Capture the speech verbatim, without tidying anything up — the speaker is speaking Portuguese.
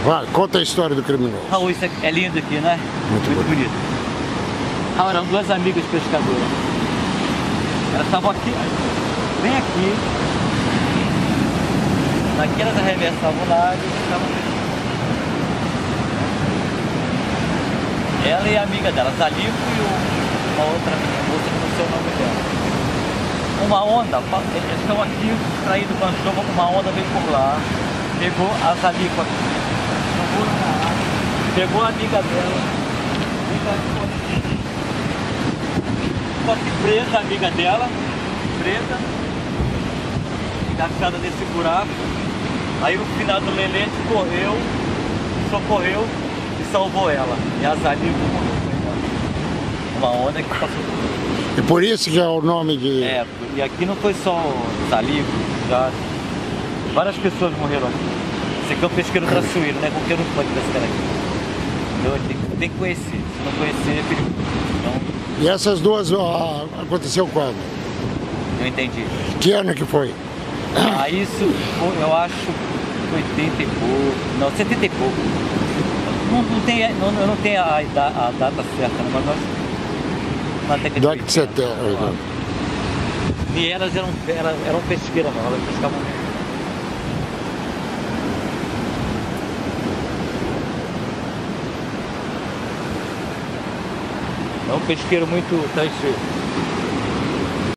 Vai, conta a história do criminoso. Raul, isso é lindo aqui, né? Muito, Muito bonito. bonito. Raul, eram duas amigas pescadoras. Elas estavam aqui, bem aqui. Daqui elas arremessavam lá e ficavam pescando. Ela e a amiga delas, a Lico e o, uma outra moça que não sei o nome dela. Uma onda, eles estão aqui distraídos com a chuva, uma onda veio por lá, pegou as Alico aqui, jogou na água, pegou a amiga dela, ficou aqui presa, a amiga dela, presa, encaixada nesse buraco. Aí o finado Lelente correu, socorreu e salvou ela. E as Alico morreu. Uma onda que passou. E por isso que é o nome de... É, e aqui não foi só os Alico, já várias pessoas morreram aqui. Esse aqui é um pesqueiro traiçoeiro, né? Qualquer um pode pescar aqui. Então tem, tem que conhecer, se não conhecer é perigoso. Então, E essas duas ó, aconteceu quando? eu entendi. Que ano que foi? Ah, isso foi, eu acho, oitenta e pouco, não, setenta e pouco. Não, não tem, não, eu não tenho a, a, a data certa, né? Mas nós, na década de Década de setenta. E elas eram, eram, eram pesqueiras, não, elas pescavam. É um pesqueiro muito traiçoeiro.